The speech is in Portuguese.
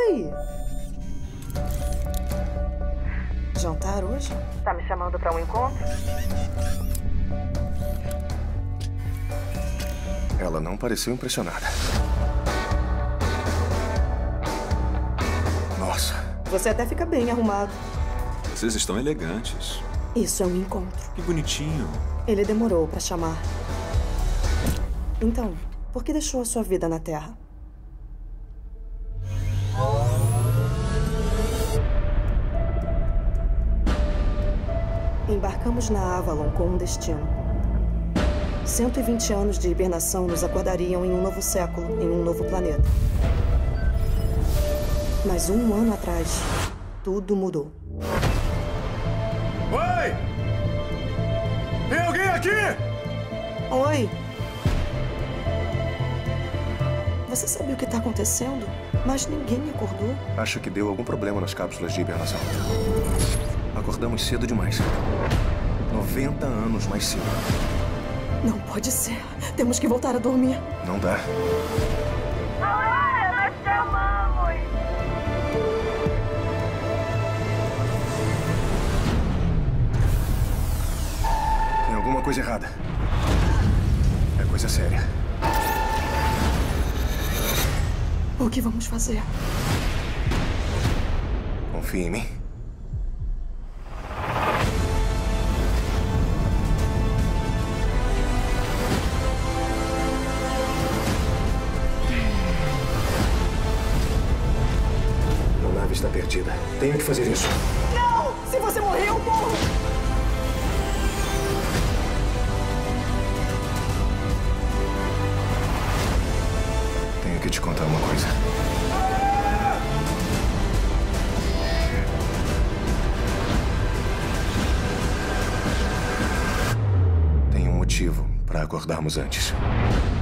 aí? Jantar hoje? Tá me chamando pra um encontro? Ela não pareceu impressionada. Nossa. Você até fica bem arrumado. Vocês estão elegantes. Isso é um encontro. Que bonitinho. Ele demorou pra chamar. Então, por que deixou a sua vida na Terra? Embarcamos na Avalon com um destino. 120 anos de hibernação nos aguardariam em um novo século, em um novo planeta. Mas um ano atrás, tudo mudou. Oi! Tem alguém aqui? Oi! Você sabia o que está acontecendo? Mas ninguém me acordou. Acho que deu algum problema nas cápsulas de hibernação. Acordamos cedo demais. 90 anos mais cedo. Não pode ser. Temos que voltar a dormir. Não dá. Nós te amamos! Tem alguma coisa errada. É coisa séria. O que vamos fazer? Confia em mim. A nave está perdida. Tenho que fazer isso. Não! Se você morrer, eu morro! Tenho que te contar uma coisa. Tem um motivo para acordarmos antes.